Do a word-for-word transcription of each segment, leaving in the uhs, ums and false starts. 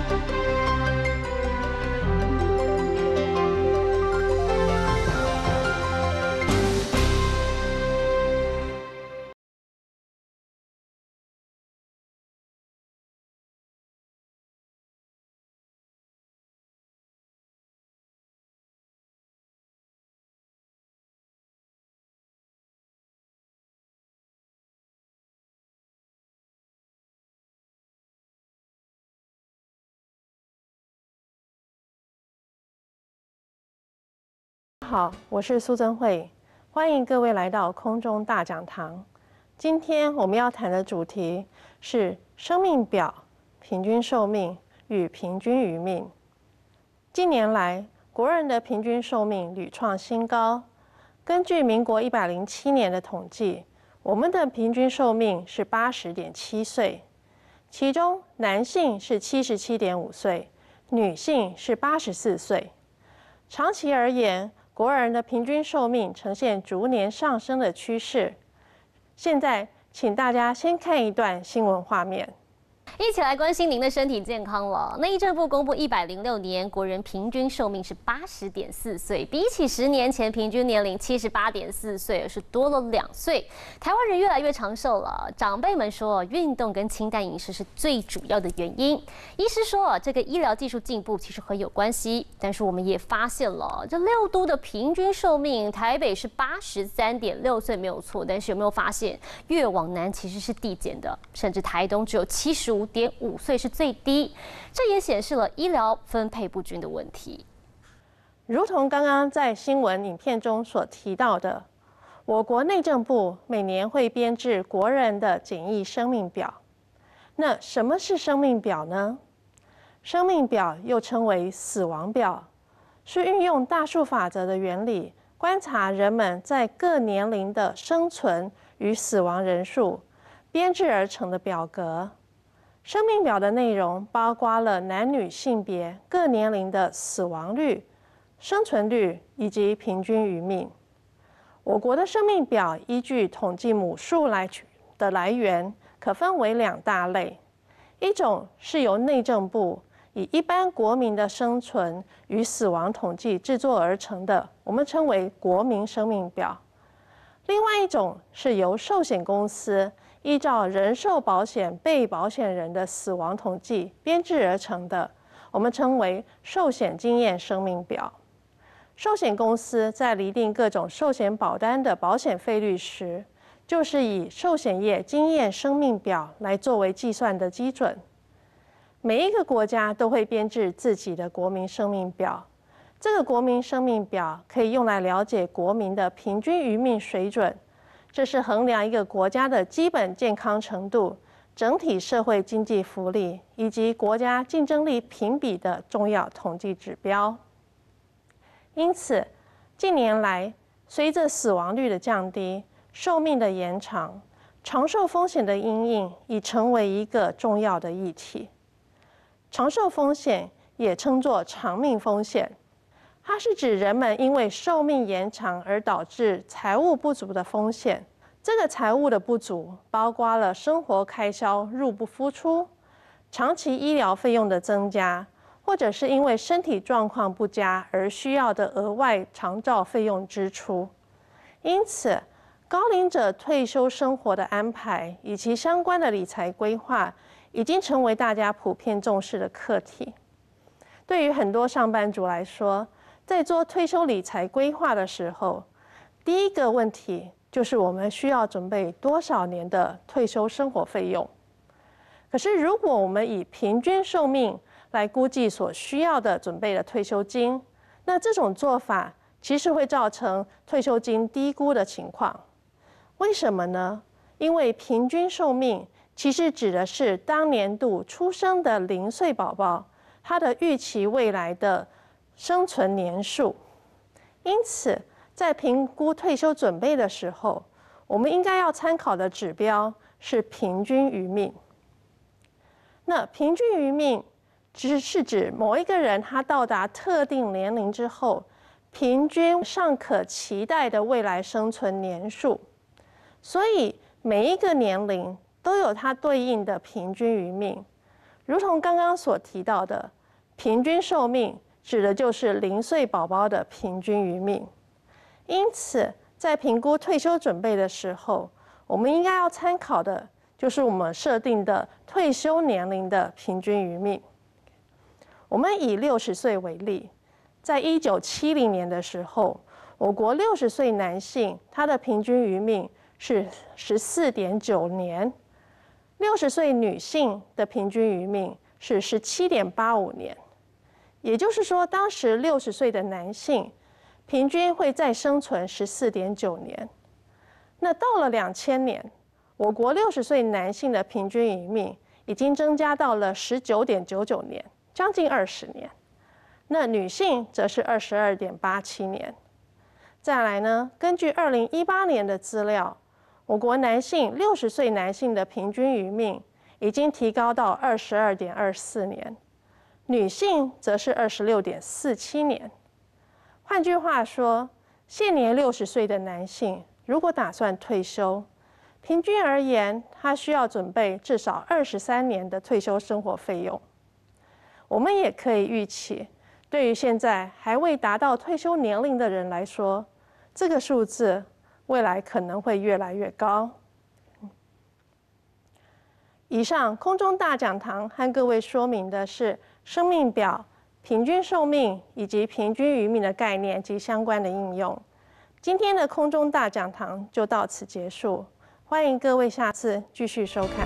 好，我是苏增慧，欢迎各位来到空中大讲堂。今天我们要谈的主题是生命表、平均寿命与平均余命。近年来，国人的平均寿命屡创新高。根据民国一百零七年的统计，我们的平均寿命是八十点七岁，其中男性是七十七点五岁，女性是八十四岁。长期而言，国人的平均寿命呈现逐年上升的趋势。现在，请大家先看一段新闻画面。 一起来关心您的身体健康了。内政部公布，一百零六年国人平均寿命是八十点四岁，比起十年前平均年龄七十八点四岁，是多了两岁。台湾人越来越长寿了，长辈们说，运动跟清淡饮食是最主要的原因。医师说，这个医疗技术进步其实很有关系，但是我们也发现了，这六都的平均寿命，台北是八十三点六岁没有错，但是有没有发现，越往南其实是递减的，甚至台东只有七十五点五岁是最低，这也显示了医疗分配不均的问题。 如同刚刚在新闻影片中所提到的，我国内政部每年会编制国人的简易生命表。那什么是生命表呢？生命表又称为死亡表，是运用大数法则的原理，观察人们在各年龄的生存与死亡人数，编制而成的表格。生命表的内容包括了男女性别各年龄的死亡率、生存率以及平均余命。我国的生命表依据统计母数来的来源，可分为两大类。一种是由内政部以一般国民的生存与死亡统计制作而成的，我们称为国民生命表。另外一种是由寿险公司依照人寿保险被保险人的死亡统计编制而成的，我们称为寿险经验生命表。寿险公司在拟定各种寿险保单的保险费率时，就是以寿险业经验生命表来作为计算的基准。每一个国家都会编制自己的国民生命表，这个国民生命表可以用来了解国民的平均余命水准。这是衡量一个国家的基本健康程度、整体社会经济福利以及国家竞争力评比的重要统计指标。因此，近年来，随着死亡率的降低、寿命的延长，长寿风险的因应已成为一个重要的议题。长寿风险也称作长命风险。它是指人们因为寿命延长而导致财务不足的风险。这个财务的不足包括了生活开销入不敷出、长期医疗费用的增加，或者是因为身体状况不佳而需要的额外长照费用支出。因此，高龄者退休生活的安排以及相关的理财规划，已经成为大家普遍重视的课题。对于很多上班族来说，在做退休理财规划的时候，第一个问题就是我们需要准备多少年的退休生活费用。可是，如果我们以平均寿命来估计所需要的准备的退休金，那这种做法其实会造成退休金低估的情况。为什么呢？因为平均寿命其实指的是当年度出生的零岁宝宝，他的预期未来的生存年数。因此，在评估退休准备的时候，我们应该要参考的指标是平均余命。那平均余命只是指某一个人他到达特定年龄之后，平均尚可期待的未来生存年数。所以每一个年龄都有它对应的平均余命。 如同刚刚所提到的，平均寿命指的就是零岁宝宝的平均余命。因此，在评估退休准备的时候，我们应该要参考的就是我们设定的退休年龄的平均余命。我们以六十岁为例，在一九七零年的时候，我国六十岁男性他的平均余命是十四点九年，六十岁女性的平均余命是十七点八五年。也就是说，当时六十岁的男性平均会再生存十四点九年。那到了两千年，我国六十岁男性的平均余命已经增加到了十九点九九年，将近二十年。那女性则是二十二点八七年。再来呢，根据二零一八年的资料，我国男性六十岁男性的平均余命已经提高到二十二点二四年，女性则是二十六点四七年。换句话说，现年六十岁的男性如果打算退休，平均而言，他需要准备至少二十三年的退休生活费用。我们也可以预期，对于现在还未达到退休年龄的人来说，这个数字未来可能会越来越高。以上空中大讲堂和各位说明的是生命表、平均寿命以及平均余命的概念及相关的应用。今天的空中大讲堂就到此结束，欢迎各位下次继续收看。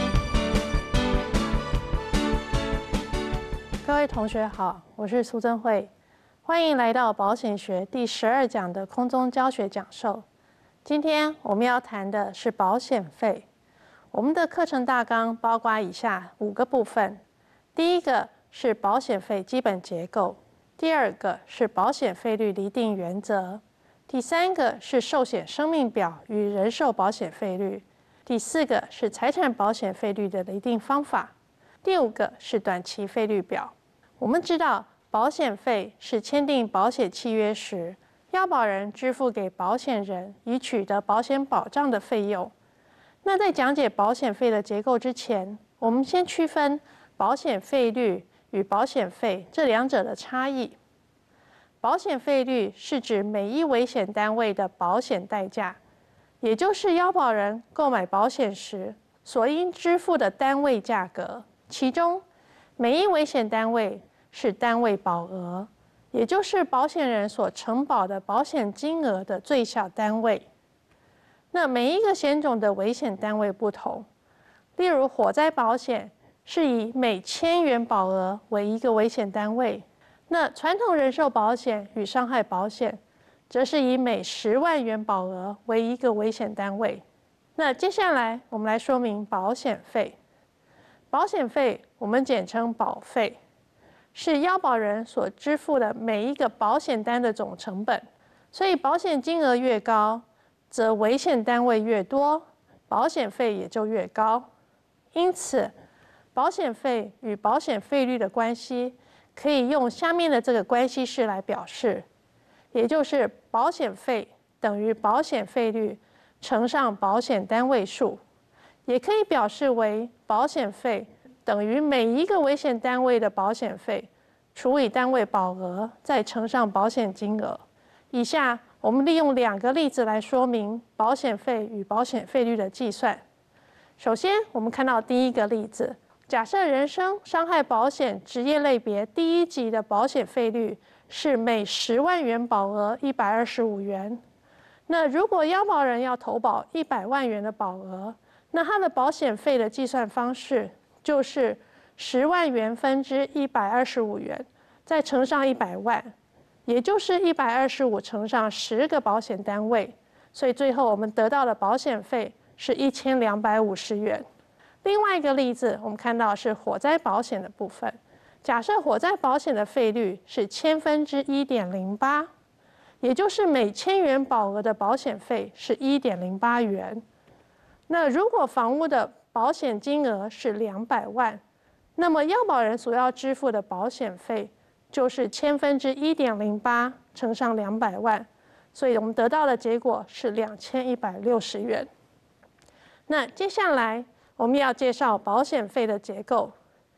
各位同学好，我是苏珍慧，欢迎来到保险学第十二讲的空中教学讲授。今天我们要谈的是保险费。我们的课程大纲包括以下五个部分：第一个是保险费基本结构，第二个是保险费率厘定原则，第三个是寿险生命表与人寿保险费率，第四个是财产保险费率的厘定方法，第五个是短期费率表。我们知道，保险费是签订保险契约时，要保人支付给保险人以取得保险保障的费用。那在讲解保险费的结构之前，我们先区分保险费率与保险费这两者的差异。保险费率是指每一危险单位的保险代价，也就是要保人购买保险时所应支付的单位价格，其中每一危险单位是单位保额，也就是保险人所承保的保险金额的最小单位。那每一个险种的危险单位不同，例如火灾保险是以每千元保额为一个危险单位，那传统人寿保险与伤害保险则是以每十万元保额为一个危险单位。那接下来我们来说明保险费。保险费我们简称保费，是要保人所支付的每一个保险单的总成本，所以保险金额越高，则危险单位越多，保险费也就越高。因此，保险费与保险费率的关系可以用下面的这个关系式来表示，也就是保险费等于保险费率乘上保险单位数，也可以表示为保险费等于每一个危险单位的保险费除以单位保额，再乘上保险金额。以下我们利用两个例子来说明保险费与保险费率的计算。首先，我们看到第一个例子，假设人身伤害保险职业类别第一级的保险费率是每十万元保额一百二十五元。那如果要保人要投保一百万元的保额，那他的保险费的计算方式就是十万元分之一百二十五元，再乘上一百万，也就是一百二十五乘上十个保险单位，所以最后我们得到的保险费是一千两百五十元。另外一个例子，我们看到是火灾保险的部分。假设火灾保险的费率是千分之一点零八，也就是每千元保额的保险费是一点零八元。那如果房屋的保险金额是两百万，那么要保人所要支付的保险费就是千分之一点零八乘上两百万，所以我们得到的结果是两千一百六十元。那接下来我们要介绍保险费的结构。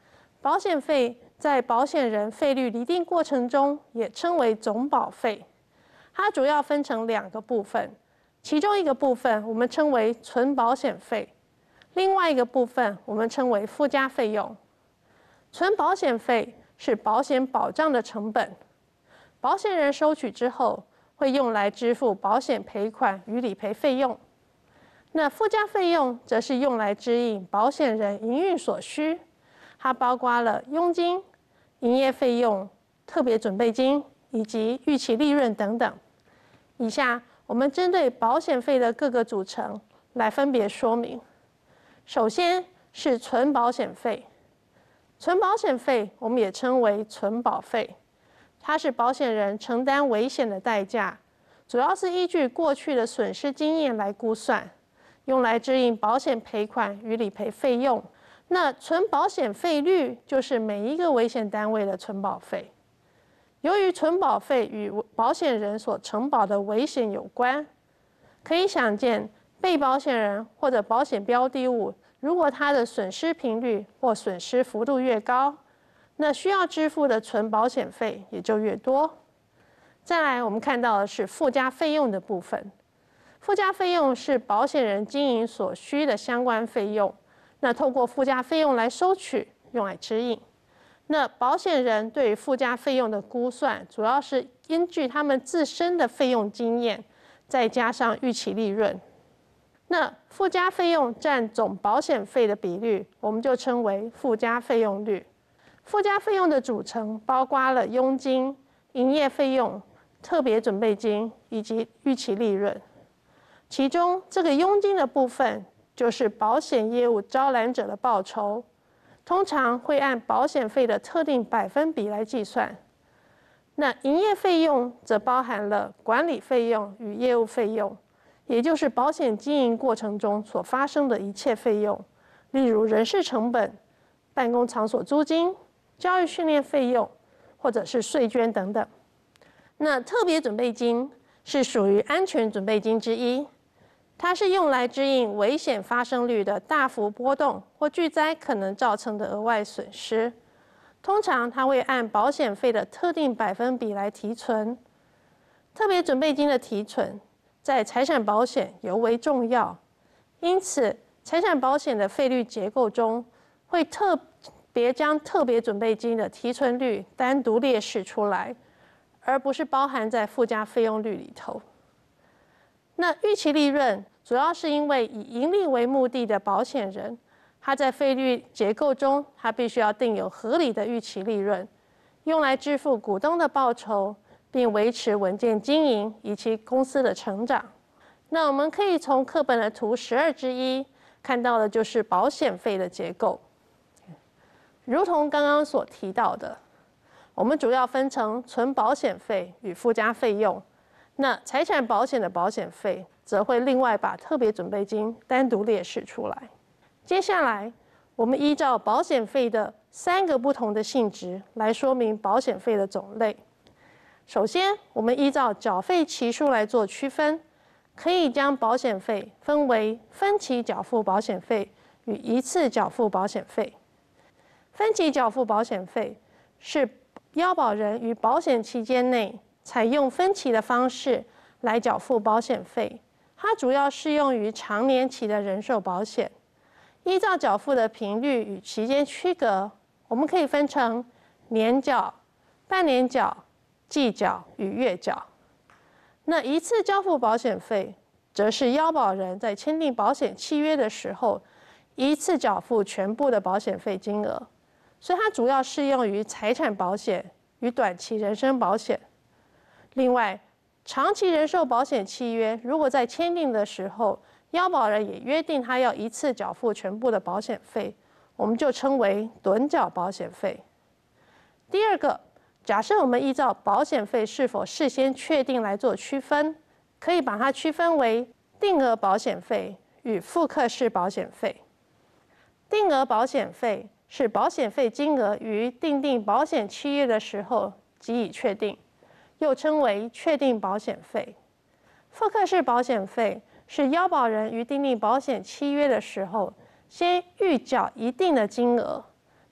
保险费在保险人费率厘定过程中也称为总保费，它主要分成两个部分，其中一个部分我们称为纯保险费，另外一个部分我们称为附加费用。纯保险费是保险保障的成本，保险人收取之后会用来支付保险赔款与理赔费用。那附加费用则是用来支应保险人营运所需，它包括了佣金、营业费用、特别准备金以及预期利润等等。以下我们针对保险费的各个组成来分别说明。首先是纯保险费，纯保险费我们也称为纯保费，它是保险人承担危险的代价，主要是依据过去的损失经验来估算，用来支应保险赔款与理赔费用。那纯保险费率就是每一个危险单位的纯保费。由于纯保费与保险人所承保的危险有关，可以想见，被保险人或者保险标的物，如果它的损失频率或损失幅度越高，那需要支付的纯保险费也就越多。再来，我们看到的是附加费用的部分。附加费用是保险人经营所需的相关费用，那透过附加费用来收取，用来支应。那保险人对于附加费用的估算，主要是根据他们自身的费用经验，再加上预期利润。那附加费用占总保险费的比率，我们就称为附加费用率。附加费用的组成包括了佣金、营业费用、特别准备金以及预期利润。其中，这个佣金的部分就是保险业务招揽者的报酬，通常会按保险费的特定百分比来计算。那营业费用则包含了管理费用与业务费用，也就是保险经营过程中所发生的一切费用，例如人事成本、办公场所租金、教育训练费用，或者是税捐等等。那特别准备金是属于安全准备金之一，它是用来支应危险发生率的大幅波动或巨灾可能造成的额外损失。通常它会按保险费的特定百分比来提存。特别准备金的提存在财产保险尤为重要，因此财产保险的费率结构中会特别将特别准备金的提存率单独列示出来，而不是包含在附加费用率里头。那预期利润主要是因为以盈利为目的的保险人，他在费率结构中，他必须要定有合理的预期利润，用来支付股东的报酬，并维持稳健经营以及公司的成长。那我们可以从课本的图十二之一看到的就是保险费的结构。如同刚刚所提到的，我们主要分成纯保险费与附加费用。那财产保险的保险费则会另外把特别准备金单独列示出来。接下来，我们依照保险费的三个不同的性质来说明保险费的种类。首先，我们依照缴费期数来做区分，可以将保险费分为分期缴付保险费与一次缴付保险费。分期缴付保险费是要保人于保险期间内采用分期的方式来缴付保险费，它主要适用于长年期的人寿保险。依照缴付的频率与期间区隔，我们可以分成年缴、半年缴、季缴与月缴。那一次交付保险费，则是要保人在签订保险契约的时候，一次缴付全部的保险费金额，所以它主要适用于财产保险与短期人身保险。另外，长期人寿保险契约如果在签订的时候，要保人也约定他要一次缴付全部的保险费，我们就称为趸缴保险费。第二个，假设我们依照保险费是否事先确定来做区分，可以把它区分为定额保险费与复刻式保险费。定额保险费是保险费金额于订定保险契约的时候即已确定，又称为确定保险费。复刻式保险费是要保人于订定保险契约的时候，先预缴一定的金额，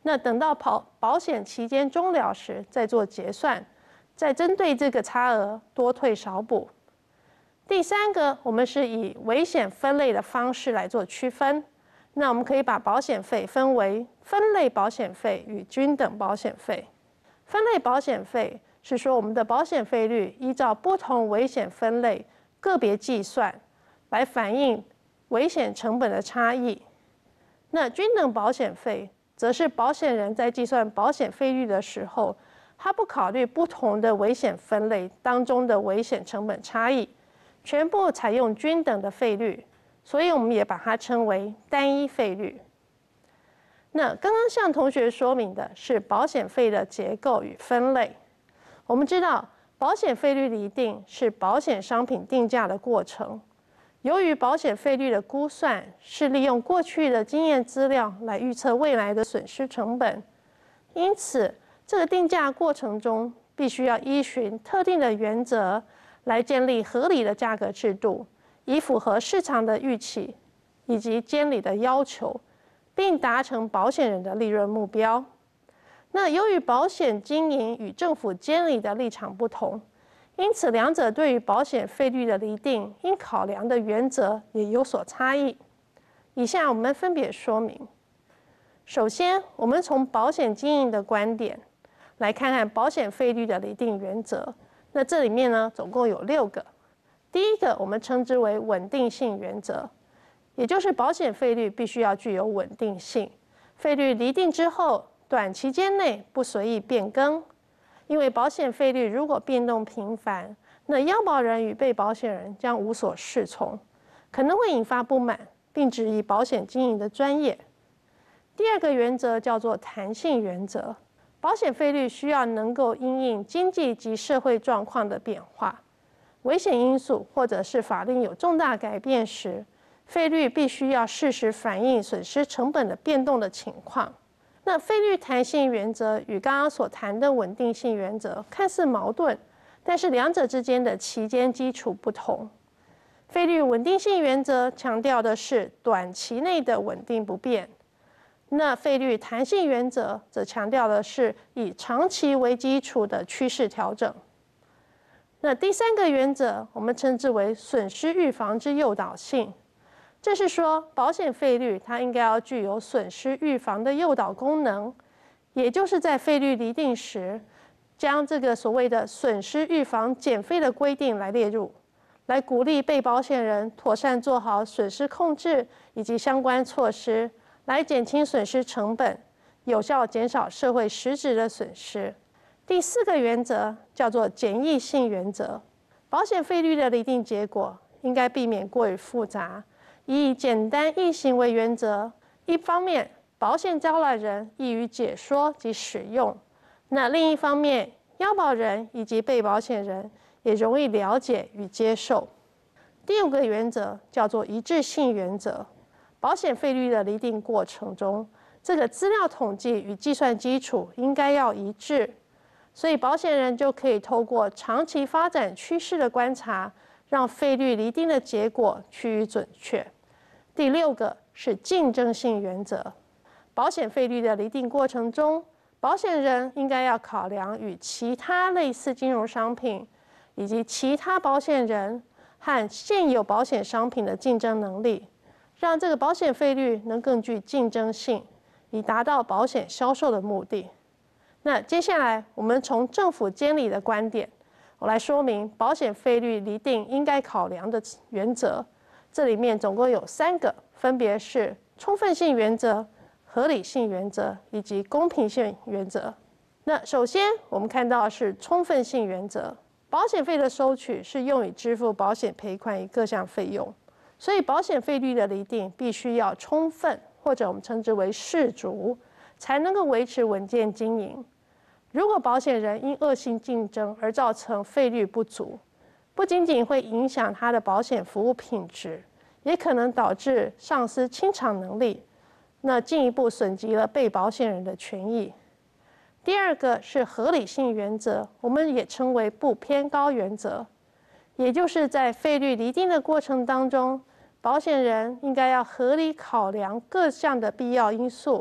那等到保保险期间终了时再做结算，再针对这个差额多退少补。第三个，我们是以危险分类的方式来做区分。那我们可以把保险费分为分类保险费与均等保险费。分类保险费是说我们的保险费率依照不同危险分类个别计算，来反映危险成本的差异。那均等保险费则是保险人在计算保险费率的时候，他不考虑不同的危险分类当中的危险成本差异，全部采用均等的费率，所以我们也把它称为单一费率。那刚刚向同学说明的是保险费的结构与分类。我们知道，保险费率厘定是保险商品定价的过程。由于保险费率的估算是利用过去的经验资料来预测未来的损失成本，因此这个定价过程中必须要依循特定的原则来建立合理的价格制度，以符合市场的预期以及监理的要求，并达成保险人的利润目标。那由于保险经营与政府监理的立场不同，因此两者对于保险费率的厘定应考量的原则也有所差异。以下我们分别说明。首先，我们从保险经营的观点来看看保险费率的厘定原则。那这里面呢，总共有六个。第一个，我们称之为稳定性原则，也就是保险费率必须要具有稳定性。费率厘定之后，短期间内不随意变更。因为保险费率如果变动频繁，那要保人与被保险人将无所适从，可能会引发不满，并质疑保险经营的专业。第二个原则叫做弹性原则，保险费率需要能够因应经济及社会状况的变化、危险因素或者是法令有重大改变时，费率必须要适时反映损失成本的变动的情况。那费率弹性原则与刚刚所谈的稳定性原则看似矛盾，但是两者之间的期间基础不同。费率稳定性原则强调的是短期内的稳定不变，那费率弹性原则则强调的是以长期为基础的趋势调整。那第三个原则，我们称之为损失预防之诱导性。这是说，保险费率它应该要具有损失预防的诱导功能，也就是在费率厘定时，将这个所谓的损失预防减费的规定来列入，来鼓励被保险人妥善做好损失控制以及相关措施，来减轻损失成本，有效减少社会实质的损失。第四个原则叫做简易性原则，保险费率的厘定结果应该避免过于复杂，以简单易行为原则，一方面保险交揽人易于解说及使用，那另一方面要保人以及被保险人也容易了解与接受。第五个原则叫做一致性原则，保险费率的厘定过程中，这个资料统计与计算基础应该要一致，所以保险人就可以透过长期发展趋势的观察，让费率厘定的结果趋于准确。第六个是竞争性原则，保险费率的厘定过程中，保险人应该要考量与其他类似金融商品以及其他保险人和现有保险商品的竞争能力，让这个保险费率能更具竞争性，以达到保险销售的目的。那接下来我们从政府监理的观点，我来说明保险费率厘定应该考量的原则。这里面总共有三个，分别是充分性原则、合理性原则以及公平性原则。那首先我们看到的是充分性原则，保险费的收取是用以支付保险赔款与各项费用，所以保险费率的厘定必须要充分，或者我们称之为适足，才能够维持稳健经营。如果保险人因恶性竞争而造成费率不足，不仅仅会影响他的保险服务品质，也可能导致丧失清偿能力，那进一步损及了被保险人的权益。第二个是合理性原则，我们也称为不偏高原则，也就是在费率厘定的过程当中，保险人应该要合理考量各项的必要因素，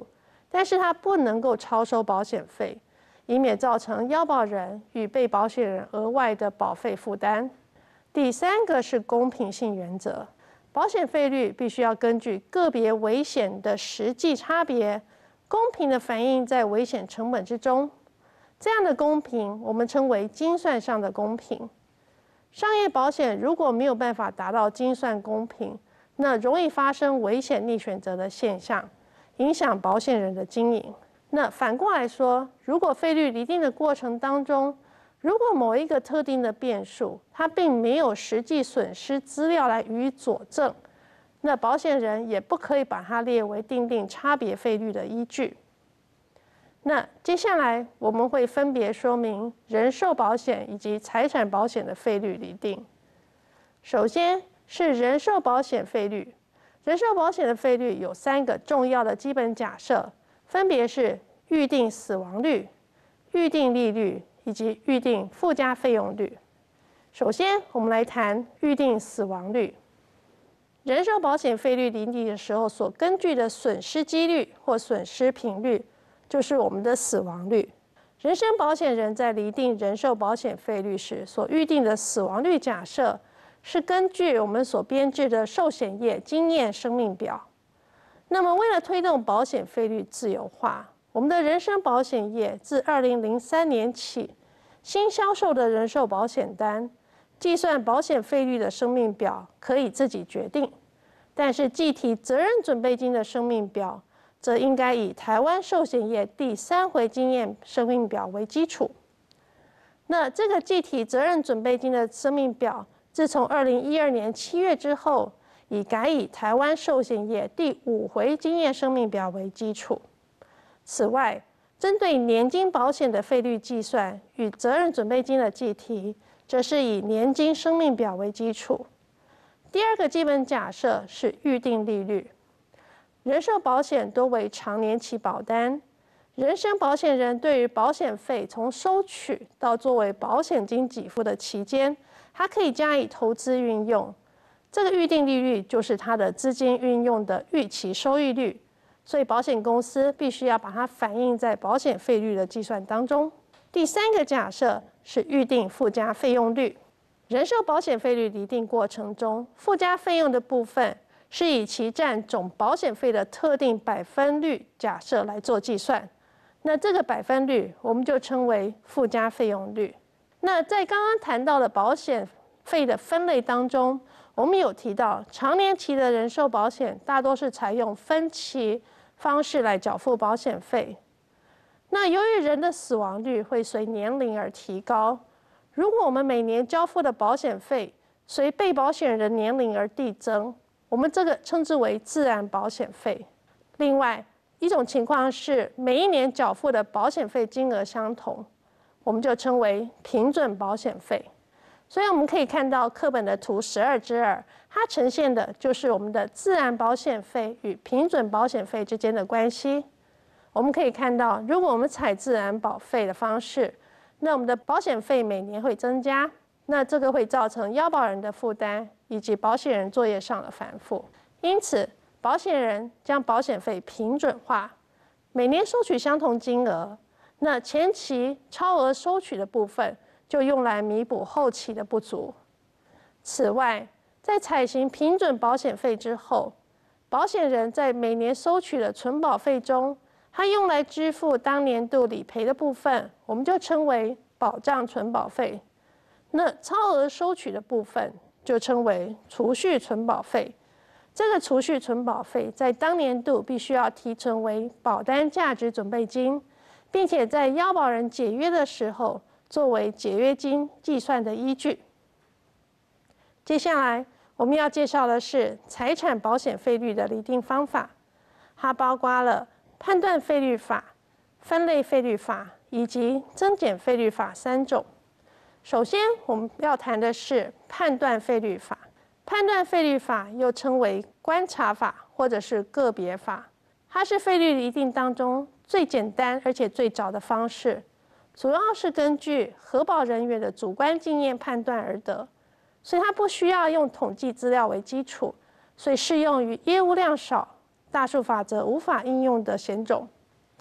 但是它不能够超收保险费，以免造成要保人与被保险人额外的保费负担。第三个是公平性原则，保险费率必须要根据个别危险的实际差别，公平地反映在危险成本之中。这样的公平，我们称为精算上的公平。商业保险如果没有办法达到精算公平，那容易发生危险逆选择的现象，影响保险人的经营。那反过来说，如果费率厘定的过程当中，如果某一个特定的变数，它并没有实际损失资料来予以佐证，那保险人也不可以把它列为订定差别费率的依据。那接下来我们会分别说明人寿保险以及财产保险的费率厘定。首先是人寿保险费率，人寿保险的费率有三个重要的基本假设，分别是预定死亡率、预定利率以及预定附加费用率。首先，我们来谈预定死亡率。人寿保险费率厘定的时候所根据的损失几率或损失频率，就是我们的死亡率。人身保险人在厘定人寿保险费率时所预定的死亡率假设，是根据我们所编制的寿险业经验生命表。那么，为了推动保险费率自由化，我们的人身保险业自二零零三年起，新销售的人寿保险单，计算保险费率的生命表可以自己决定，但是计提责任准备金的生命表，则应该以台湾寿险业第三回经验生命表为基础。那这个计提责任准备金的生命表，自从二零一二年七月之后，已改以台湾寿险业第五回经验生命表为基础。此外，针对年金保险的费率计算与责任准备金的计提，则是以年金生命表为基础。第二个基本假设是预定利率。人寿保险多为长年期保单，人身保险人对于保险费从收取到作为保险金给付的期间，它可以加以投资运用。这个预定利率就是它的资金运用的预期收益率，所以保险公司必须要把它反映在保险费率的计算当中。第三个假设是预定附加费用率。人寿保险费率厘定过程中，附加费用的部分是以其占总保险费的特定百分率假设来做计算。那这个百分率我们就称为附加费用率。那在刚刚谈到的保险费的分类当中，我们有提到长年期的人寿保险大多是采用分期方式来缴付保险费。那由于人的死亡率会随年龄而提高，如果我们每年交付的保险费随被保险人的年龄而递增，我们这个称之为自然保险费。另外一种情况是每一年缴付的保险费金额相同，我们就称为平准保险费。所以我们可以看到课本的图十二之二，它呈现的就是我们的自然保险费与平准保险费之间的关系。我们可以看到，如果我们采自然保费的方式，那我们的保险费每年会增加，那这个会造成要保人的负担以及保险人作业上的繁复。因此，保险人将保险费平准化，每年收取相同金额，那前期超额收取的部分就用来弥补后期的不足。此外，在采行平准保险费之后，保险人在每年收取的存保费中，它用来支付当年度理赔的部分，我们就称为保障存保费。那超额收取的部分就称为储蓄存保费。这个储蓄存保费在当年度必须要提存为保单价值准备金，并且在要保人解约的时候作为解约金计算的依据。接下来我们要介绍的是财产保险费率的厘定方法，它包括了判断费率法、分类费率法以及增减费率法三种。首先我们要谈的是判断费率法。判断费率法又称为观察法或者是个别法，它是费率厘定当中最简单而且最早的方式，主要是根据核保人员的主观经验判断而得，所以它不需要用统计资料为基础，所以适用于业务量少、大数法则无法应用的险种。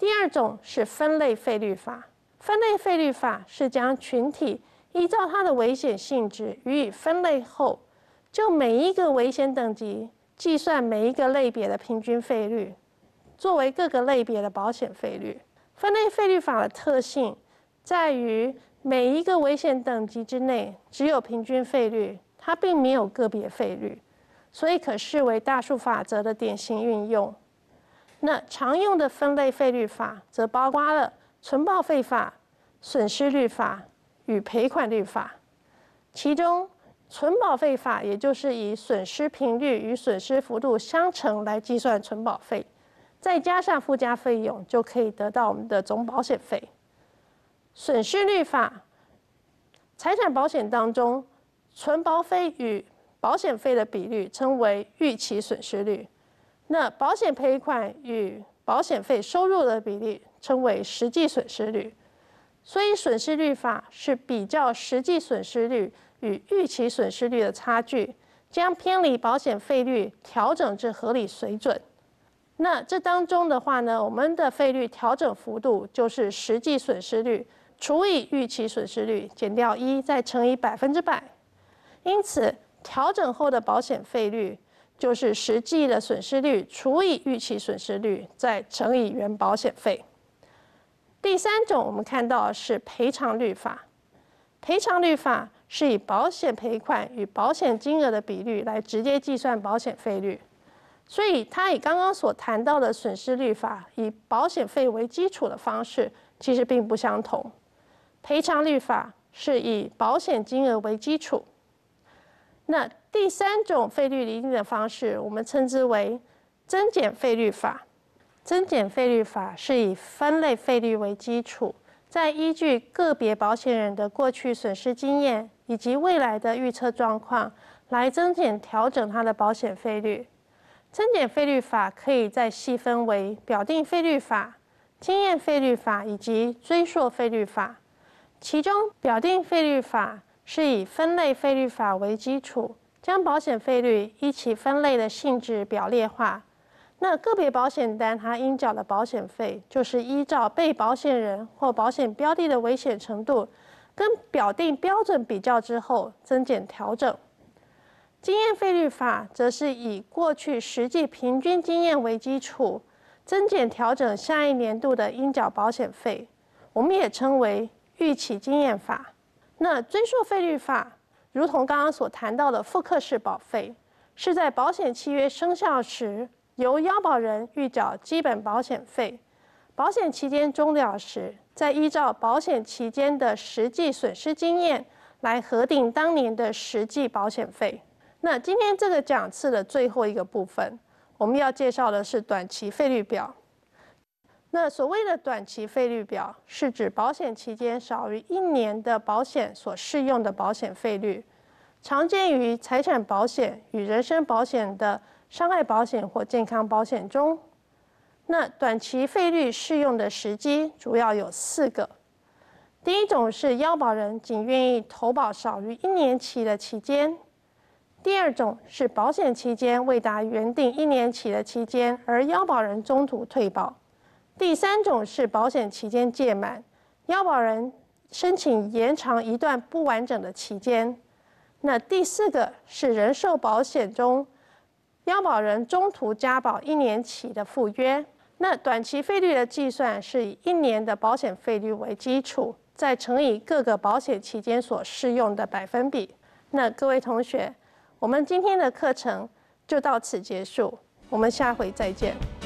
第二种是分类费率法，分类费率法是将群体依照它的危险性质予以分类后，就每一个危险等级计算每一个类别的平均费率，作为各个类别的保险费率。分类费率法的特性在于每一个危险等级之内只有平均费率，它并没有个别费率，所以可视为大数法则的典型运用。那常用的分类费率法则包括了存保费法、损失率法与赔款率法。其中，存保费法也就是以损失频率与损失幅度相乘来计算存保费，再加上附加费用，就可以得到我们的总保险费。损失率法，财产保险当中，存保费与保险费的比率称为预期损失率。那保险赔款与保险费收入的比例称为实际损失率，所以损失率法是比较实际损失率与预期损失率的差距，将偏离保险费率调整至合理水准。那这当中的话呢，我们的费率调整幅度就是实际损失率除以预期损失率减掉一，再乘以百分之百。因此，调整后的保险费率就是实际的损失率除以预期损失率，再乘以原保险费。第三种，我们看到的是赔偿率法。赔偿率法是以保险赔款与保险金额的比率来直接计算保险费率，所以它与刚刚所谈到的损失率法以保险费为基础的方式其实并不相同。赔偿率法是以保险金额为基础。那第三种费率厘定的方式，我们称之为增减费率法。增减费率法是以分类费率为基础，再依据个别保险人的过去损失经验以及未来的预测状况，来增减调整它的保险费率。增减费率法可以再细分为表定费率法、经验费率法以及追溯费率法。其中，表定费率法是以分类费率法为基础，将保险费率依其分类的性质表列化。那个别保险单它应缴的保险费，就是依照被保险人或保险标的的危险程度，跟表定标准比较之后增减调整。经验费率法则是以过去实际平均经验为基础，增减调整下一年度的应缴保险费，我们也称为预期经验法。那追溯费率法，如同刚刚所谈到的复刻式保费，是在保险契约生效时，由要保人预缴基本保险费，保险期间终了时，再依照保险期间的实际损失经验来核定当年的实际保险费。那今天这个讲次的最后一个部分，我们要介绍的是短期费率表。那所谓的短期费率表，是指保险期间少于一年的保险所适用的保险费率，常见于财产保险与人身保险的伤害保险或健康保险中。那短期费率适用的时机主要有四个。第一种是要保人仅愿意投保少于一年期的期间。第二种是保险期间未达原定一年期的期间，而要保人中途退保。第三种是保险期间届满，要保人申请延长一段不完整的期间。那第四个是人寿保险中，要保人中途加保一年期的附约。那短期费率的计算是以一年的保险费率为基础，再乘以各个保险期间所适用的百分比。那各位同学，我们今天的课程就到此结束，我们下回再见。